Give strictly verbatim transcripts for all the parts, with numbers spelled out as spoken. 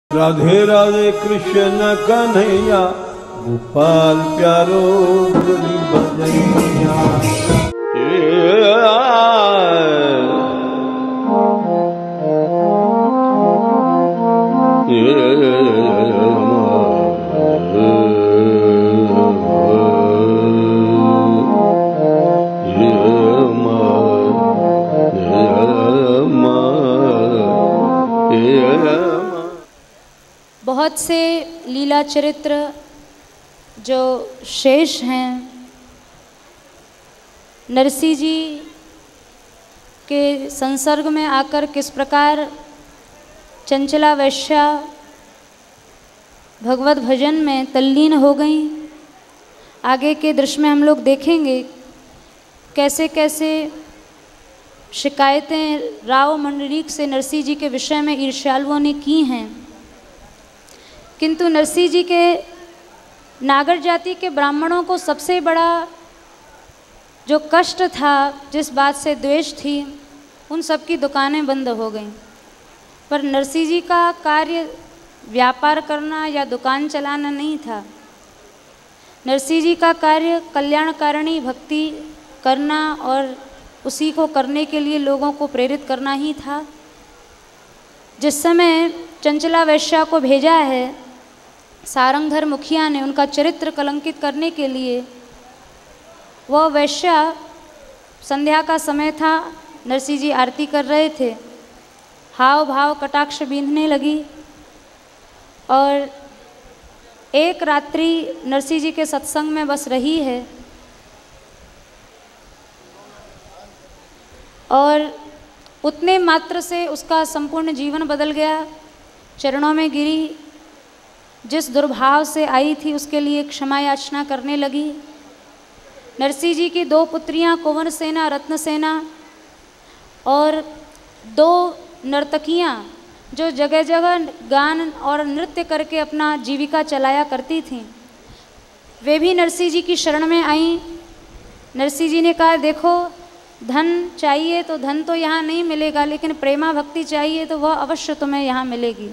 राधे राधे कृष्ण कन्हैया गोपाल प्यारो गली बजैया। बहुत से लीला चरित्र जो शेष हैं, नरसिंह जी के संसर्ग में आकर किस प्रकार चंचला वैश्या भगवत भजन में तल्लीन हो गई, आगे के दृश्य में हम लोग देखेंगे कैसे कैसे शिकायतें राव मंडलीक से नरसिंह जी के विषय में ईर्ष्यालुओं ने की हैं। किंतु नरसिंह जी के नागर जाति के ब्राह्मणों को सबसे बड़ा जो कष्ट था, जिस बात से द्वेष थी, उन सब की दुकानें बंद हो गईं। पर नरसिंह जी का कार्य व्यापार करना या दुकान चलाना नहीं था। नरसिंह जी का कार्य कल्याणकारिणी भक्ति करना और उसी को करने के लिए लोगों को प्रेरित करना ही था। जिस समय चंचला वैश्या को भेजा है सारंगधर मुखिया ने उनका चरित्र कलंकित करने के लिए, वह वैश्या, संध्या का समय था, नरसिंह जी आरती कर रहे थे, हाव भाव कटाक्ष बींधने लगी और एक रात्रि नरसिंह जी के सत्संग में बस रही है और उतने मात्र से उसका संपूर्ण जीवन बदल गया। चरणों में गिरी, जिस दुर्भाव से आई थी उसके लिए क्षमा याचना करने लगी। नरसिंह जी की दो पुत्रियां कुंवर सेना, रत्न सेना और दो नर्तकियां जो जगह जगह गान और नृत्य करके अपना जीविका चलाया करती थीं, वे भी नरसिंह जी की शरण में आईं। नरसिंह जी ने कहा, देखो धन चाहिए तो धन तो यहाँ नहीं मिलेगा, लेकिन प्रेमा भक्ति चाहिए तो वह अवश्य तुम्हें यहाँ मिलेगी।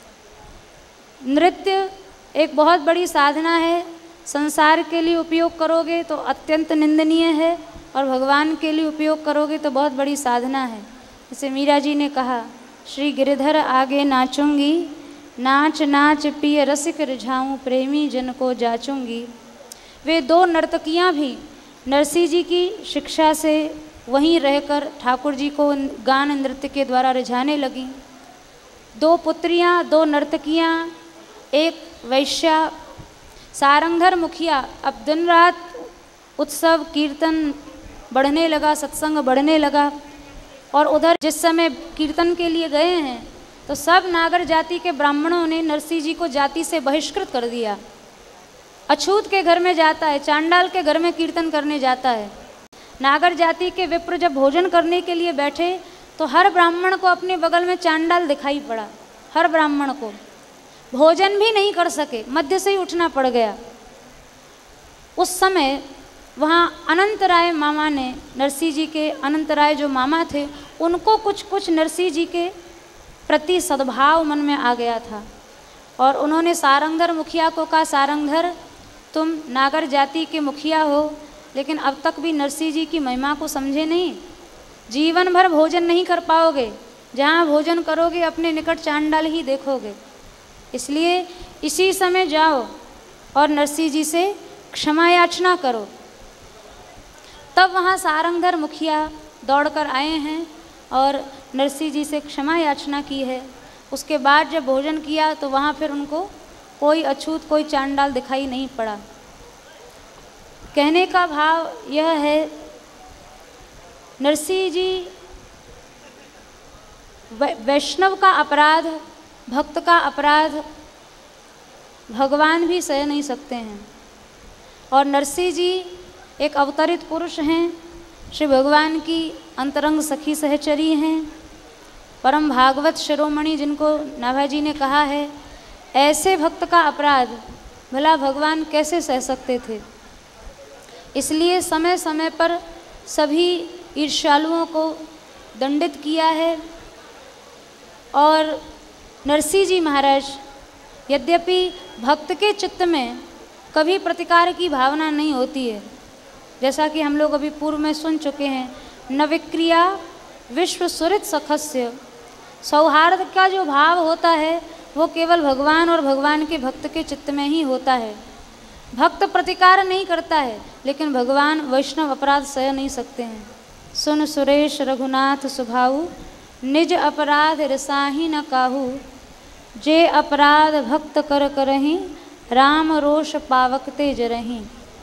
नृत्य एक बहुत बड़ी साधना है, संसार के लिए उपयोग करोगे तो अत्यंत निंदनीय है और भगवान के लिए उपयोग करोगे तो बहुत बड़ी साधना है। जैसे मीरा जी ने कहा, श्री गिरधर आगे नाचूंगी, नाच नाच पिय रसिक रिझाऊं, प्रेमी जन को जाचूंगी। वे दो नर्तकियां भी नरसिंह जी की शिक्षा से वहीं रहकर ठाकुर जी को गान नृत्य के द्वारा रिझाने लगीं। दो पुत्रियां, दो नर्तकियां, एक वैश्या। सारंगधर मुखिया अब दिन रात उत्सव कीर्तन बढ़ने लगा, सत्संग बढ़ने लगा और उधर जिस समय कीर्तन के लिए गए हैं तो सब नागर जाति के ब्राह्मणों ने नरसिंह जी को जाति से बहिष्कृत कर दिया। अछूत के घर में जाता है, चांडाल के घर में कीर्तन करने जाता है। नागर जाति के विप्र जब भोजन करने के लिए बैठे तो हर ब्राह्मण को अपने बगल में चांडाल दिखाई पड़ा। हर ब्राह्मण को भोजन भी नहीं कर सके, मध्य से ही उठना पड़ गया। उस समय वहाँ अनंत राय मामा ने, नरसिंह जी के अनंत राय जो मामा थे, उनको कुछ कुछ नरसिंह जी के प्रति सद्भाव मन में आ गया था और उन्होंने सारंगधर मुखिया को कहा, सारंगधर तुम नागर जाति के मुखिया हो, लेकिन अब तक भी नरसिंह जी की महिमा को समझे नहीं। जीवन भर भोजन नहीं कर पाओगे, जहाँ भोजन करोगे अपने निकट चांडाल ही देखोगे। इसलिए इसी समय जाओ और नरसिंह जी से क्षमा याचना करो। तब वहाँ सारंगधर मुखिया दौड़कर आए हैं और नरसिंह जी से क्षमा याचना की है। उसके बाद जब भोजन किया तो वहाँ फिर उनको कोई अछूत, कोई चांडाल दिखाई नहीं पड़ा। कहने का भाव यह है, नरसिंह जी वैष्णव का अपराध, भक्त का अपराध भगवान भी सह नहीं सकते हैं और नरसिंह जी एक अवतरित पुरुष हैं, श्री भगवान की अंतरंग सखी सहचरी हैं, परम भागवत शिरोमणि जिनको नाभाजी ने कहा है। ऐसे भक्त का अपराध भला भगवान कैसे सह सकते थे। इसलिए समय समय पर सभी ईर्ष्यालुओं को दंडित किया है और नरसिंह जी महाराज, यद्यपि भक्त के चित्त में कभी प्रतिकार की भावना नहीं होती है, जैसा कि हम लोग अभी पूर्व में सुन चुके हैं, न विक्रिया विश्व सुहृद सखस्य, सौहार्द का जो भाव होता है वो केवल भगवान और भगवान के भक्त के चित्त में ही होता है। भक्त प्रतिकार नहीं करता है, लेकिन भगवान वैष्णव अपराध सह नहीं सकते हैं। सुन सुरेश रघुनाथ सुभाऊ, निज अपराध रसाही न काहू, जे अपराध भक्त कर करहीं, राम रोष पावक ते जरहीं।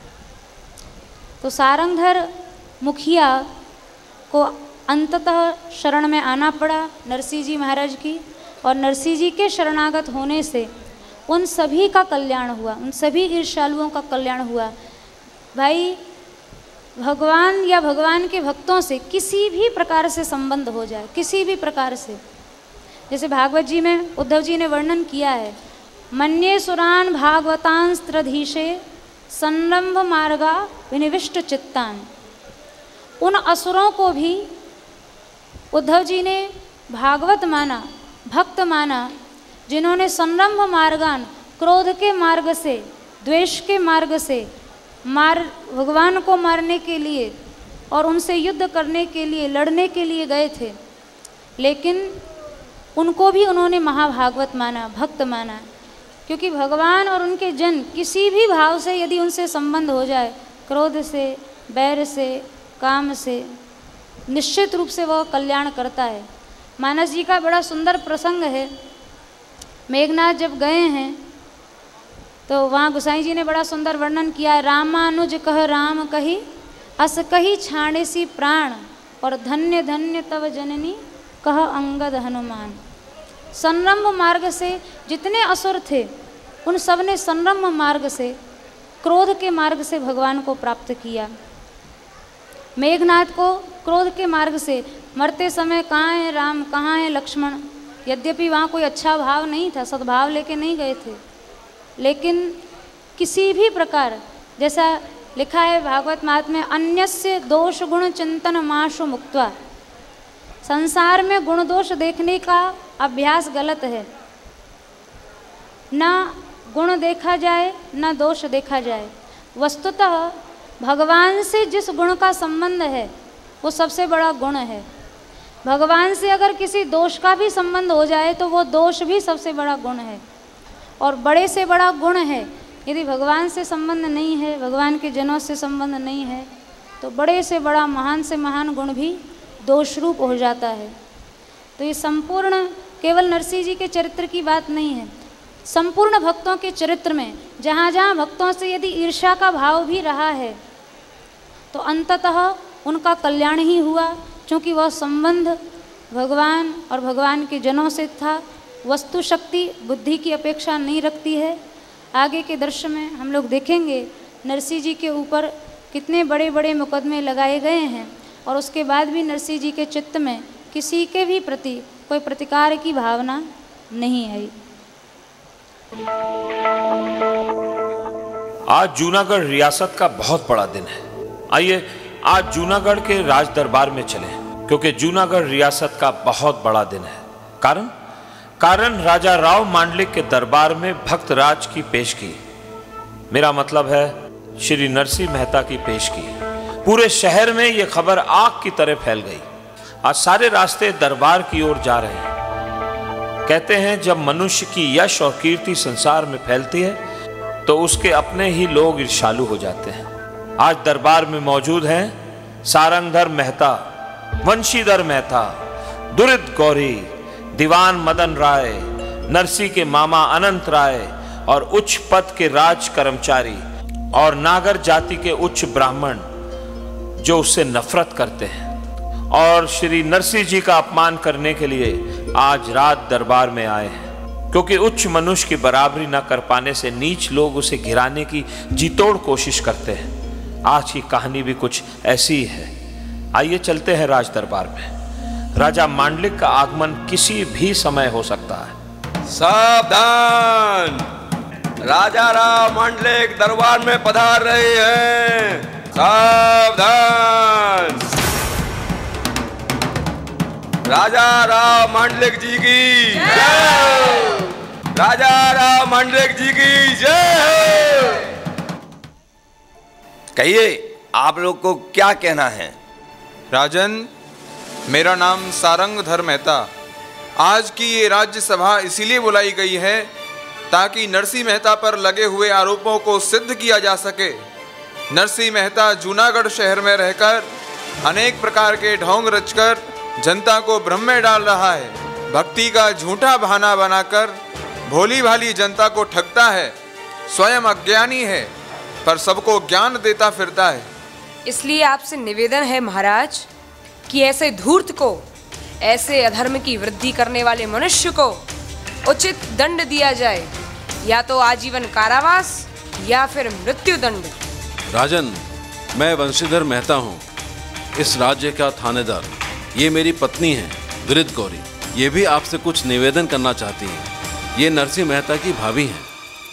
तो सारंगधर मुखिया को अंततः शरण में आना पड़ा नरसिंह जी महाराज की, और नरसिंह जी के शरणागत होने से उन सभी का कल्याण हुआ, उन सभी ईर्ष्यालुओं का कल्याण हुआ। भाई, भगवान या भगवान के भक्तों से किसी भी प्रकार से संबंध हो जाए, किसी भी प्रकार से, जैसे भागवत जी में उद्धव जी ने वर्णन किया है, मन्ये सुरान भागवतांस्त्रधीशे संरंभ मार्गा विनिविष्ट चित्तान। उन असुरों को भी उद्धव जी ने भागवत माना, भक्त माना, जिन्होंने संरंभ मार्गान, क्रोध के मार्ग से, द्वेष के मार्ग से मार भगवान को मारने के लिए और उनसे युद्ध करने के लिए, लड़ने के लिए गए थे, लेकिन उनको भी उन्होंने महाभागवत माना, भक्त माना। क्योंकि भगवान और उनके जन किसी भी भाव से यदि उनसे संबंध हो जाए, क्रोध से, बैर से, काम से, निश्चित रूप से वह कल्याण करता है। मानस जी का बड़ा सुंदर प्रसंग है। मेघनाथ जब गए हैं तो वहाँ गोसाई जी ने बड़ा सुंदर वर्णन किया है, रामानुज कह राम कही, अस कही छाणे सी प्राण, और धन्य धन्य तव जननी कह अंगद हनुमान। संरंभ मार्ग से जितने असुर थे, उन सब ने संरंभ मार्ग से, क्रोध के मार्ग से भगवान को प्राप्त किया। मेघनाथ को क्रोध के मार्ग से, मरते समय कहाँ है राम, कहाँ है लक्ष्मण, यद्यपि वहाँ कोई अच्छा भाव नहीं था, सद्भाव लेके नहीं गए थे, लेकिन किसी भी प्रकार, जैसा लिखा है भागवत महात्म्य में, अन्यस्य दोष गुण चिंतन माशु मुक्त्वा। संसार में गुण दोष देखने का अभ्यास गलत है, ना गुण देखा जाए ना दोष देखा जाए। वस्तुतः भगवान से जिस गुण का संबंध है वो सबसे बड़ा गुण है। भगवान से अगर किसी दोष का भी संबंध हो जाए तो वो दोष भी सबसे बड़ा गुण है, और बड़े से बड़ा गुण है। यदि भगवान से संबंध नहीं है, भगवान के जनों से संबंध नहीं है, तो बड़े से बड़ा, महान से महान गुण भी दोष रूप हो जाता है। तो ये संपूर्ण केवल नरसिंह जी के चरित्र की बात नहीं है, संपूर्ण भक्तों के चरित्र में जहाँ जहाँ भक्तों से यदि ईर्ष्या का भाव भी रहा है तो अंततः उनका कल्याण ही हुआ, क्योंकि वह संबंध भगवान और भगवान के जनों से था। वस्तु शक्ति बुद्धि की अपेक्षा नहीं रखती है। आगे के दृश्य में हम लोग देखेंगे नरसिंह जी के ऊपर कितने बड़े बड़े मुकदमे लगाए गए हैं, और उसके बाद भी नरसिंह जी के चित्त में किसी के भी प्रति कोई प्रतिकार की भावना नहीं आई। आज जूनागढ़ रियासत का बहुत बड़ा दिन है। आइए आज जूनागढ़ के राज दरबार में चलें, क्योंकि जूनागढ़ रियासत का बहुत बड़ा दिन है। कारण कारण राजा राव मांडलिक के दरबार में भक्त राज की पेश की, मेरा मतलब है श्री नरसिंह मेहता की पेश की। पूरे शहर में यह खबर आग की तरह फैल गई। आज सारे रास्ते दरबार की ओर जा रहे हैं। कहते हैं जब मनुष्य की यश और कीर्ति संसार में फैलती है तो उसके अपने ही लोग ईर्ष्यालु हो जाते हैं। आज दरबार में मौजूद हैं सारंगधर मेहता, वंशीधर मेहता, दुरित गौरी, दीवान मदन राय, नरसिंह के मामा अनंत राय, और उच्च पद के राज कर्मचारी और नागर जाति के उच्च ब्राह्मण जो उससे नफरत करते हैं और श्री नरसिंह जी का अपमान करने के लिए आज रात दरबार में आए हैं। क्योंकि उच्च मनुष्य की बराबरी न कर पाने से नीच लोग उसे गिराने की जीतोड़ कोशिश करते हैं। आज की कहानी भी कुछ ऐसी ही है। आइए चलते हैं राज दरबार में। राजा मांडलिक का आगमन किसी भी समय हो सकता है। सावधान, राजा राव मांडलिक दरबार में पधार रहे हैं। सावधान, राजा राव मांडलिक जी की जय। राजा राम मंडलिक जी की जय। कहिए, आप लोग को क्या कहना है? राजन, मेरा नाम सारंगधर मेहता। आज की ये राज्यसभा इसीलिए बुलाई गई है ताकि नरसिंह मेहता पर लगे हुए आरोपों को सिद्ध किया जा सके। नरसिंह मेहता जूनागढ़ शहर में रहकर अनेक प्रकार के ढोंग रचकर जनता को भ्रम में डाल रहा है। भक्ति का झूठा बहाना बनाकर भोली भाली जनता को ठगता है। स्वयं अज्ञानी है पर सबको ज्ञान देता फिरता है। इसलिए आपसे निवेदन है महाराज कि ऐसे धूर्त को, ऐसे अधर्म की वृद्धि करने वाले मनुष्य को उचित दंड दिया जाए, या तो आजीवन कारावास या फिर मृत्यु दंड। राजन, मैं वंशीधर मेहता हूँ, इस राज्य का थानेदार। ये मेरी पत्नी है गिरिध गौरी। ये भी आपसे कुछ निवेदन करना चाहती हैं। ये नरसिंह मेहता की भाभी हैं।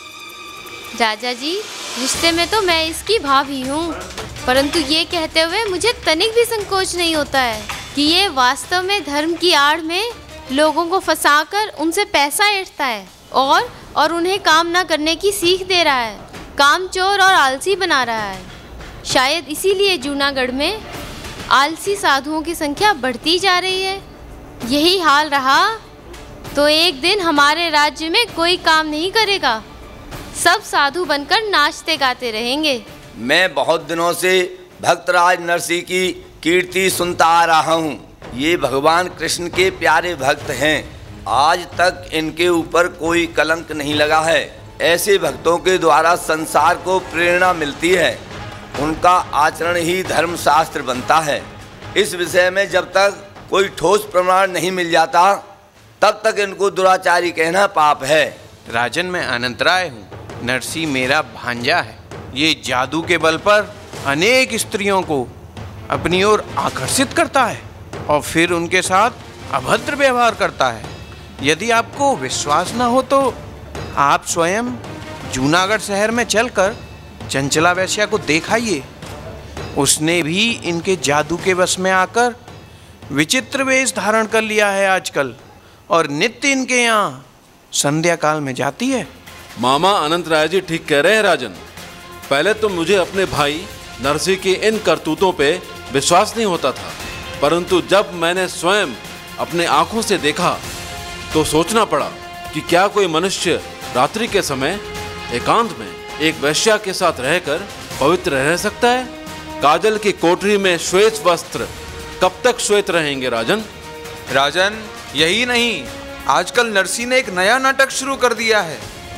राजा जी, रिश्ते में तो मैं इसकी भाभी हूँ, परंतु ये कहते हुए मुझे तनिक भी संकोच नहीं होता है कि ये वास्तव में धर्म की आड़ में लोगों को फंसाकर उनसे पैसा ऐंठता है और और उन्हें काम ना करने की सीख दे रहा है। कामचोर और आलसी बना रहा है। शायद इसीलिए जूनागढ़ में आलसी साधुओं की संख्या बढ़ती जा रही है। यही हाल रहा तो एक दिन हमारे राज्य में कोई काम नहीं करेगा। सब साधु बनकर नाचते गाते रहेंगे। मैं बहुत दिनों से भक्तराज नरसिंह की कीर्ति सुनता आ रहा हूँ। ये भगवान कृष्ण के प्यारे भक्त हैं। आज तक इनके ऊपर कोई कलंक नहीं लगा है। ऐसे भक्तों के द्वारा संसार को प्रेरणा मिलती है। उनका आचरण ही धर्मशास्त्र बनता है। इस विषय में जब तक कोई ठोस प्रमाण नहीं मिल जाता तब तक इनको दुराचारी कहना पाप है। राजन, मैं अनंतराय हूँ। नरसिंह मेरा भांजा है। ये जादू के बल पर अनेक स्त्रियों को अपनी ओर आकर्षित करता है और फिर उनके साथ अभद्र व्यवहार करता है। यदि आपको विश्वास न हो तो आप स्वयं जूनागढ़ शहर में चलकर चंचला वैश्या को देखाइए। उसने भी इनके जादू के वश में आकर विचित्र वेश धारण कर लिया है आजकल, और नित्य इनके यहाँ संध्या काल में जाती है। मामा अनंतराय जी ठीक कह रहे हैं राजन। पहले तो मुझे अपने भाई नरसिंह के इन करतूतों पे विश्वास नहीं होता था, परंतु जब मैंने स्वयं अपने आंखों से देखा तो सोचना पड़ा कि क्या कोई मनुष्य रात्रि के समय एकांत में एक वैश्या के साथ रहकर पवित्र रह सकता है? काजल की कोठरी में श्वेत वस्त्र कब तक श्वेत रहेंगे राजन? राजन, यही नहीं, आजकल नरसिंह ने एक नया नाटक शुरू कर दिया है।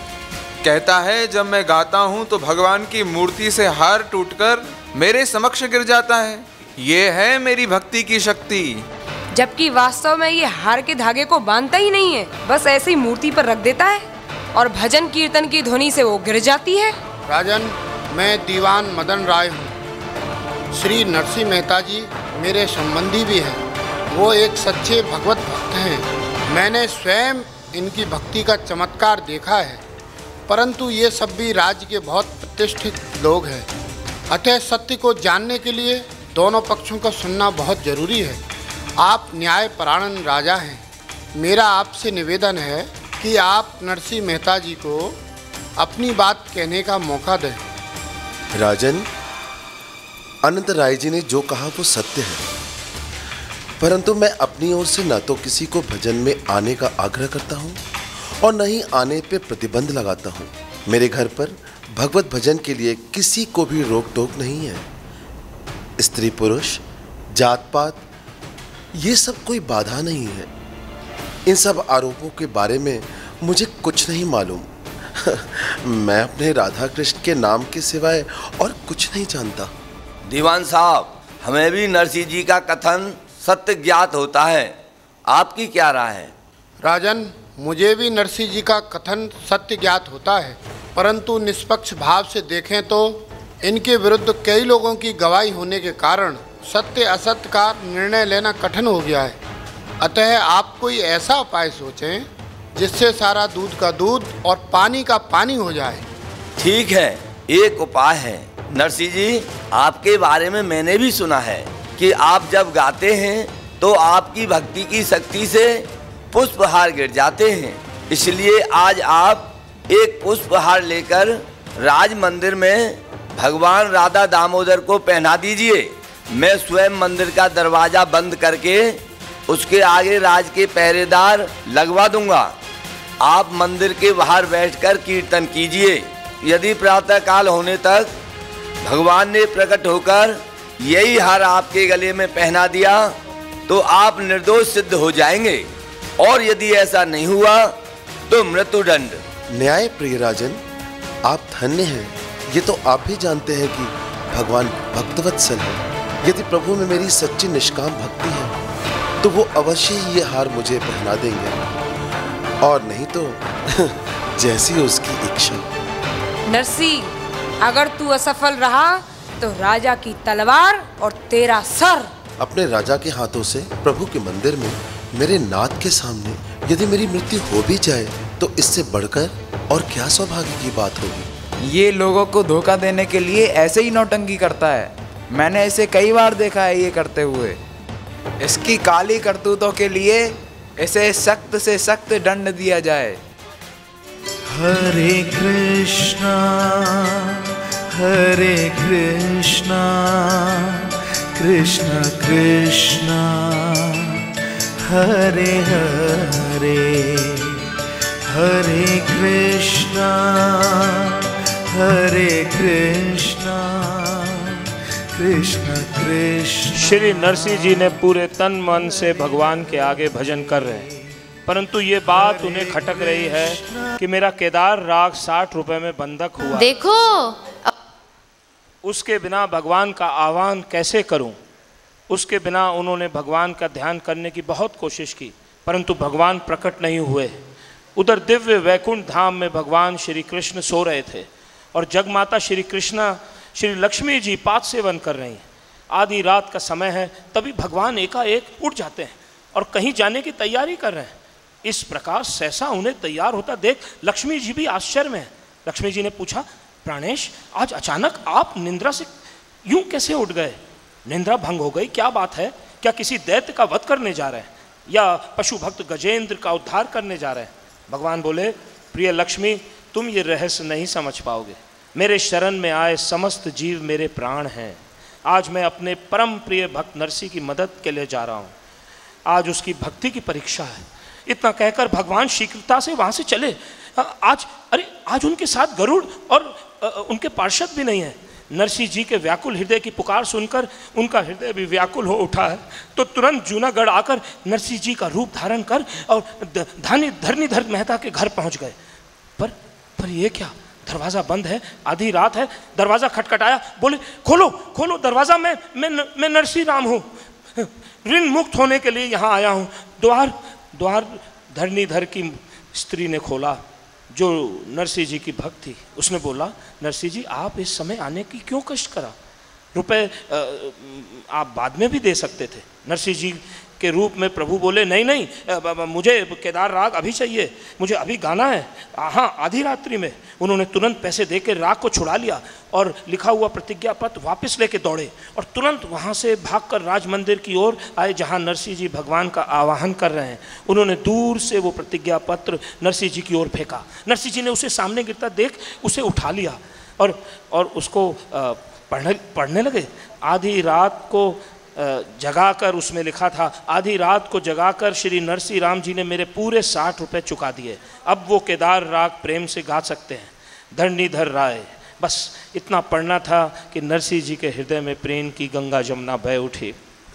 कहता है जब मैं गाता हूँ तो भगवान की मूर्ति से हार टूटकर मेरे समक्ष गिर जाता है। ये है मेरी भक्ति की शक्ति। जबकि वास्तव में ये हार के धागे को बांधता ही नहीं है, बस ऐसे ही मूर्ति पर रख देता है और भजन कीर्तन की ध्वनि से वो गिर जाती है। राजन, मैं दीवान मदन राय हूँ। श्री नरसिंह मेहता जी मेरे संबंधी भी हैं। वो एक सच्चे भगवत भक्त हैं। मैंने स्वयं इनकी भक्ति का चमत्कार देखा है, परंतु ये सब भी राज्य के बहुत प्रतिष्ठित लोग हैं। अतः सत्य को जानने के लिए दोनों पक्षों का सुनना बहुत जरूरी है। आप न्यायपरायण राजा हैं। मेरा आपसे निवेदन है कि आप नरसिंह मेहता जी को अपनी बात कहने का मौका दें। राजन, अनंत राय जी ने जो कहा वो सत्य है, परंतु मैं अपनी ओर से न तो किसी को भजन में आने का आग्रह करता हूँ और न ही आने पे प्रतिबंध लगाता हूँ। मेरे घर पर भगवत भजन के लिए किसी को भी रोक टोक नहीं है। स्त्री पुरुष, जात पात, ये सब कोई बाधा नहीं है। इन सब आरोपों के बारे में मुझे कुछ नहीं मालूम। मैं अपने राधा कृष्ण के नाम के सिवाय और कुछ नहीं जानता। दीवान साहब, हमें भी नरसिंह जी का कथन सत्य ज्ञात होता है। आपकी क्या राय है? राजन, मुझे भी नरसिंह जी का कथन सत्य ज्ञात होता है, परंतु निष्पक्ष भाव से देखें तो इनके विरुद्ध कई लोगों की गवाही होने के कारण सत्य असत्य का निर्णय लेना कठिन हो गया है। अतः आप कोई ऐसा उपाय सोचें जिससे सारा दूध का दूध और पानी का पानी हो जाए। ठीक है, एक उपाय है। नरसिंह जी, आपके बारे में मैंने भी सुना है कि आप जब गाते हैं तो आपकी भक्ति की शक्ति से पुष्पहार गिर जाते हैं। इसलिए आज आप एक पुष्पहार लेकर राज मंदिर में भगवान राधा दामोदर को पहना दीजिए। मैं स्वयं मंदिर का दरवाजा बंद करके उसके आगे राज के पहरेदार लगवा दूंगा। आप मंदिर के बाहर बैठकर कीर्तन कीजिए। यदि प्रातः काल होने तक भगवान ने प्रकट होकर यही हार आपके गले में पहना दिया तो आप निर्दोष सिद्ध हो जाएंगे, और यदि ऐसा नहीं हुआ तो मृत्युदंड। न्याय प्रिय राजन, आप धन्य हैं। ये तो आप भी जानते हैं कि भगवान भक्तवत्सल है। यदि प्रभु में मेरी सच्ची निष्काम भक्ति है तो वो अवश्य ही ये हार मुझे पहना देंगे, और नहीं तो जैसी उसकी इच्छा। नरसी, अगर तू असफल रहा तो राजा की तलवार और तेरा सर। अपने राजा के हाथों से प्रभु के मंदिर में मेरे नाथ के सामने यदि मेरी मृत्यु हो भी जाए तो इससे बढ़कर और क्या सौभाग्य की बात होगी। ये लोगों को धोखा देने के लिए ऐसे ही नौटंकी करता है। मैंने इसे कई बार देखा है ये करते हुए। इसकी काली करतूतों के लिए इसे सख्त से सख्त दंड दिया जाए। हरे कृष्णा हरे कृष्णा कृष्ण कृष्णा हरे हरे, हरे कृष्णा हरे कृष्णा कृष्ण कृष्ण। श्री नरसिंह जी ने पूरे तन मन से भगवान के आगे भजन कर रहे हैं, परंतु ये बात उन्हें खटक रही है कि मेरा केदार राग साठ रुपए में बंधक हुआ। देखो, उसके बिना भगवान का आह्वान कैसे करूं? उसके बिना उन्होंने भगवान का ध्यान करने की बहुत कोशिश की, परंतु भगवान प्रकट नहीं हुए। उधर दिव्य वैकुंठ धाम में भगवान श्री कृष्ण सो रहे थे और जगमाता श्री कृष्णा श्री लक्ष्मी जी पाद सेवन कर रही हैं। आधी रात का समय है, तभी भगवान एकाएक उठ जाते हैं और कहीं जाने की तैयारी कर रहे हैं। इस प्रकार सहसा उन्हें तैयार होता देख लक्ष्मी जी भी आश्चर्य में है। लक्ष्मी जी ने पूछा, प्राणेश, आज अचानक आप निंद्रा से यूं कैसे उठ गए? निंद्रा भंग हो गई, क्या बात है? क्या किसी दैत्य का वध करने जा रहे हैं या पशु भक्त गजेंद्र का उद्धार करने जा रहे हैं? भगवान बोले, प्रिय लक्ष्मी, तुम ये रहस्य नहीं समझ पाओगे। मेरे शरण में आए समस्त जीव मेरे प्राण हैं। आज मैं अपने परम प्रिय भक्त नरसिंह की मदद के लिए जा रहा हूँ। आज उसकी भक्ति की परीक्षा है। इतना कहकर भगवान शीघ्रता से वहाँ से चले। आज अरे आज उनके साथ गरुड़ और उनके पार्षद भी नहीं है। नरसिंह जी के व्याकुल हृदय की पुकार सुनकर उनका हृदय भी व्याकुल हो उठा है, तो तुरंत जूनागढ़ आकर नरसिंह जी का रूप धारण कर और धानी धरणीधर मेहता के घर पहुंच गए। पर पर ये क्या, दरवाज़ा बंद है, आधी रात है। दरवाज़ा खटखटाया, बोले, खोलो खोलो दरवाज़ा, मैं मैं मैं नरसिंह राम हूँ, ऋण मुक्त होने के लिए यहाँ आया हूँ। द्वार द्वार धरणीधर की स्त्री ने खोला, जो नरसिंह जी की भक्त थी। उसने बोला, नरसिंह जी, आप इस समय आने की क्यों कष्ट करा? रुपए आप बाद में भी दे सकते थे। नरसिंह जी के रूप में प्रभु बोले, नहीं नहीं, मुझे केदार राग अभी चाहिए, मुझे अभी गाना है। हाँ, आधी रात्रि में। उन्होंने तुरंत पैसे देकर राग को छुड़ा लिया और लिखा हुआ प्रतिज्ञा पत्र वापस लेके दौड़े और तुरंत वहाँ से भागकर राज मंदिर की ओर आए, जहाँ नरसिंह जी भगवान का आवाहन कर रहे हैं। उन्होंने दूर से वो प्रतिज्ञा पत्र नरसिंह जी की ओर फेंका। नरसिंह जी ने उसे सामने गिरता देख उसे उठा लिया और और उसको पढ़ने पढ़ने लगे। आधी रात को जगाकर, उसमें लिखा था, आधी रात को जगाकर श्री नरसिंह राम जी ने मेरे पूरे साठ रुपए चुका दिए। अब वो केदार राग प्रेम से गा सकते हैं। धरणीधर राय। बस इतना पढ़ना था कि नरसिंह जी के हृदय में प्रेम की गंगा जमुना बह उठी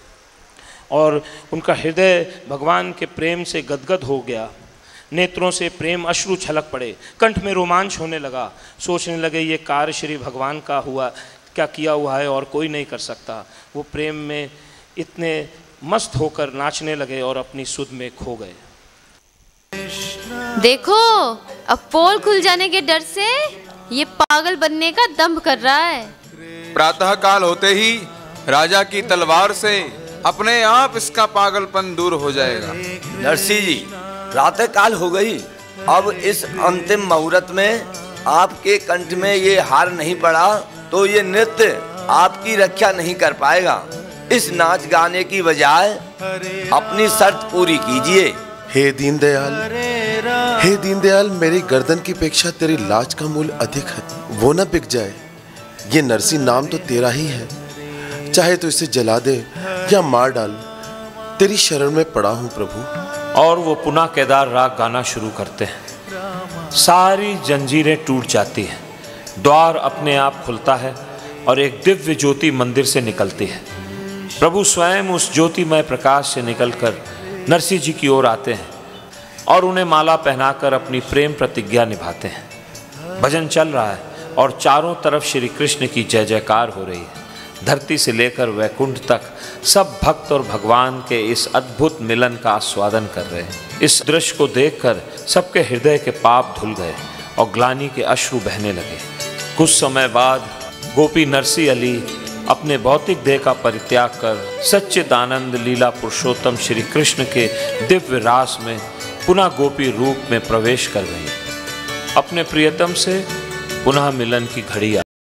और उनका हृदय भगवान के प्रेम से गदगद हो गया। नेत्रों से प्रेम अश्रु छलक पड़े, कंठ में रोमांच होने लगा। सोचने लगे, ये कार्य श्री भगवान का हुआ, क्या किया हुआ है और कोई नहीं कर सकता। वो प्रेम में इतने मस्त होकर नाचने लगे और अपनी सुध में खो गए। देखो, अब पोल खुल जाने के डर से ये पागल बनने का दंभ कर रहा है। प्रातः काल होते ही राजा की तलवार से अपने आप इसका पागलपन दूर हो जाएगा। नरसिंह जी, प्रातः काल हो गई। अब इस अंतिम मुहूर्त में आपके कंठ में ये हार नहीं पड़ा तो ये नृत्य आपकी रक्षा नहीं कर पाएगा। इस नाच गाने की बजाय अपनी शर्त पूरी कीजिए। हे दीनदयाल, हे दीनदयाल, मेरी गर्दन की अपेक्षा तेरी लाज का मूल्य अधिक है, वो न बिक जाए। ये नरसी नाम तो तेरा ही है, चाहे तो इसे जला दे या मार डाल, तेरी शरण में पड़ा हूं प्रभु। और वो पुनः केदार राग गाना शुरू करते हैं। सारी जंजीरें टूट जाती हैं, द्वार अपने आप खुलता है और एक दिव्य ज्योति मंदिर से निकलती है। प्रभु स्वयं उस ज्योतिमय प्रकाश से निकलकर नरसिंह जी की ओर आते हैं और उन्हें माला पहनाकर अपनी प्रेम प्रतिज्ञा निभाते हैं। भजन चल रहा है और चारों तरफ श्री कृष्ण की जय जयकार हो रही है। धरती से लेकर वैकुंठ तक सब भक्त और भगवान के इस अद्भुत मिलन का आस्वादन कर रहे हैं। इस दृश्य को देखकर सबके हृदय के पाप धुल गए और ग्लानि के अश्रु बहने लगे। कुछ समय बाद गोपी नरसी अली अपने भौतिक देह का परित्याग कर सच्चिदानंद लीला पुरुषोत्तम श्री कृष्ण के दिव्य रास में पुनः गोपी रूप में प्रवेश कर गई। अपने प्रियतम से पुनः मिलन की घड़ी आई।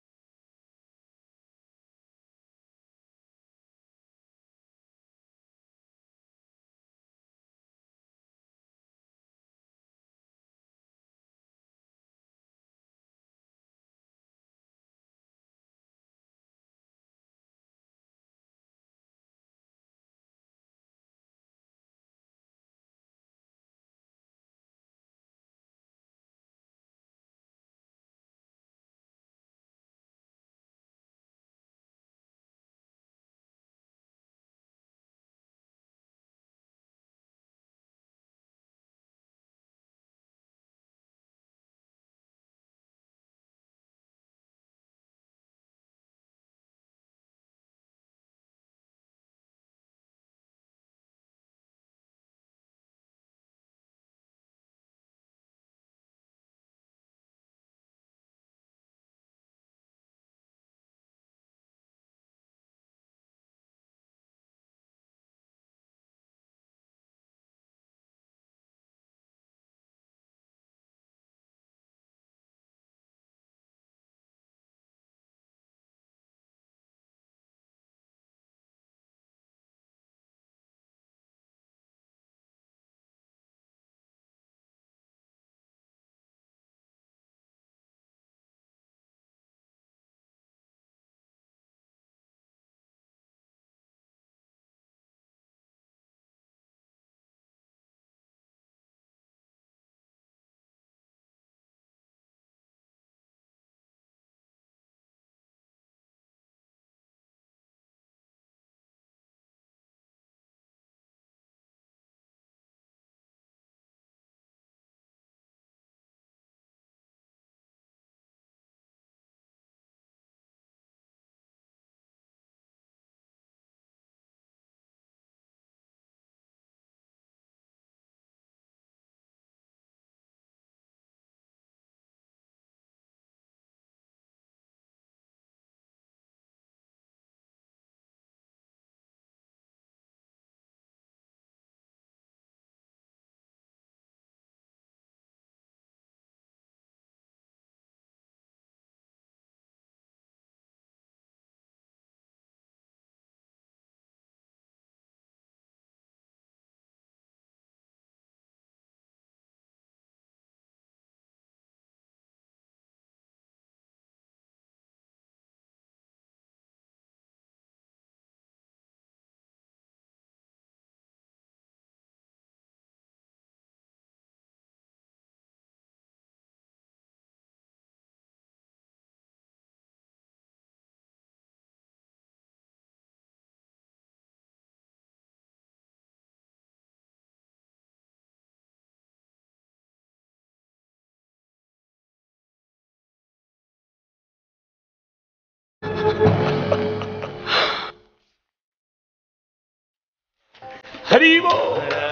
हरि वो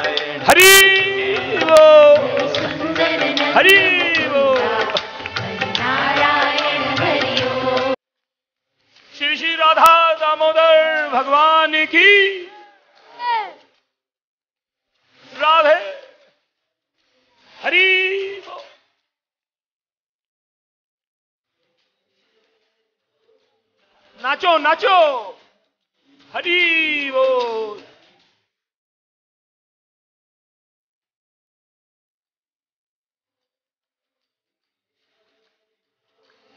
हरि वो हरि वो श्री श्री राधा दामोदर भगवान की राधे हरि वो। नाचो नाचो हरि वो।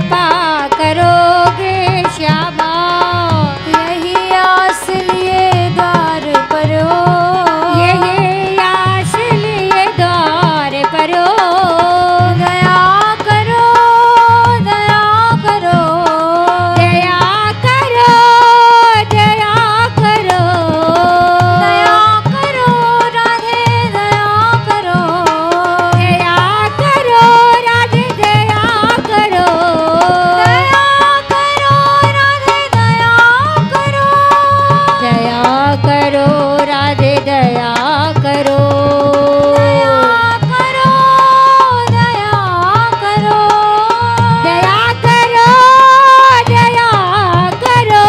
कृपा करोगे श्यामा। यही आस लिए द्वार पर हो, यही आस लिए द्वार पर हो। दया करो दया करो दया करो दया करो दया करो राधे दया करो दया करो राधे दया करो दया करो राधे दया करो दया करो राधे दया करो दया करो दया करो दया करो दया करो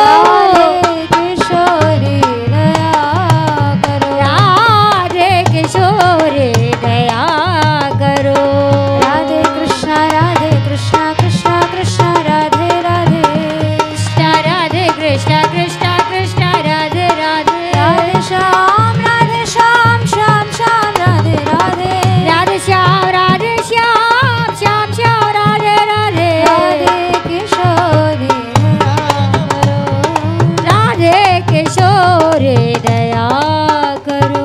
राधे किशोरी दया करो राधे किशोरी दया करो राधे कृष्णा राधे कृष्णा कृष्णा कृष्णा राधे राधे कृष्णा राधे कृष्णा कृष्णा कृष्णा राधे राधे राधे श्याम राधे श्याम श्याम श्याम राधे राधे राधे श्याम राधे श्याम श्याम श्याम राधे राधे राधे किशोरी दया करो राधे किशोरी दया करो।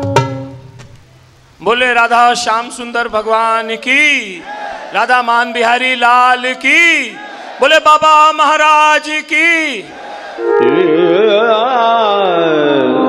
बोले राधा श्याम सुंदर भगवान की, राधा मान बिहारी लाल की, बोले बाबा महाराज की। Yeah.